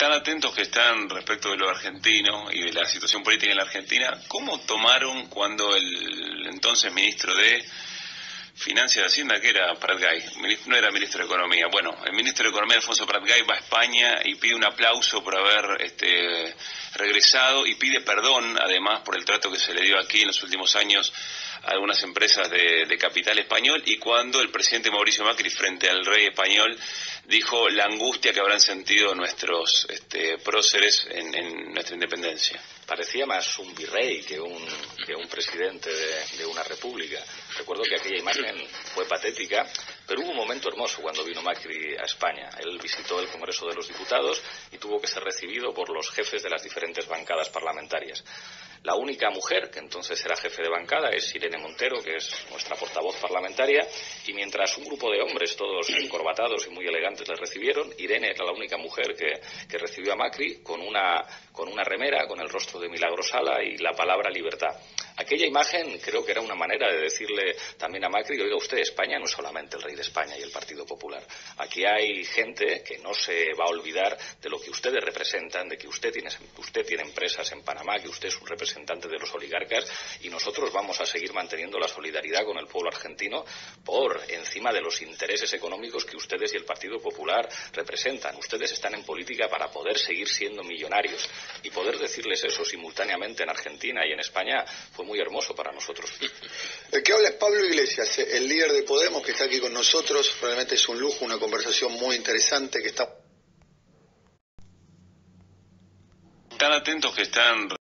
Tan atentos que están respecto de lo argentino y de la situación política en la Argentina, ¿cómo tomaron cuando el entonces ministro de Finanzas de Hacienda, que era Pratgay, no era ministro de Economía, bueno, el ministro de Economía, Alfonso Pratgay, va a España y pide un aplauso por haber regresado y pide perdón, además, por el trato que se le dio aquí en los últimos años a algunas empresas de capital español, y cuando el presidente Mauricio Macri, frente al rey español, dijo la angustia que habrán sentido nuestros próceres en nuestra independencia? Parecía más un virrey que un presidente de una república. Recuerdo que aquella imagen fue patética, pero hubo un momento hermoso cuando vino Macri a España. Él visitó el Congreso de los Diputados y tuvo que ser recibido por los jefes de las diferentes bancadas parlamentarias. La única mujer que entonces era jefe de bancada es Irene Montero, que es nuestra portavoz parlamentaria, y mientras un grupo de hombres, todos encorbatados y muy elegantes, le recibieron, Irene era la única mujer que recibió a Macri con una remera, con el rostro de Milagro Sala y la palabra libertad. Aquella imagen creo que era una manera de decirle también a Macri que, oiga usted, España no es solamente el rey de España y el Partido Popular. Aquí hay gente que no se va a olvidar de lo que ustedes representan, de que usted tiene empresas en Panamá, que usted es un representante de los oligarcas, y nosotros vamos a seguir manteniendo la solidaridad con el pueblo argentino por encima de los intereses económicos que ustedes y el Partido Popular representan. Ustedes están en política para poder seguir siendo millonarios, y poder decirles eso simultáneamente en Argentina y en España fue muy hermoso para nosotros. El que habla es Pablo Iglesias, el líder de Podemos, que está aquí con nosotros. Realmente es un lujo, una conversación muy interesante que está... Tan atentos que están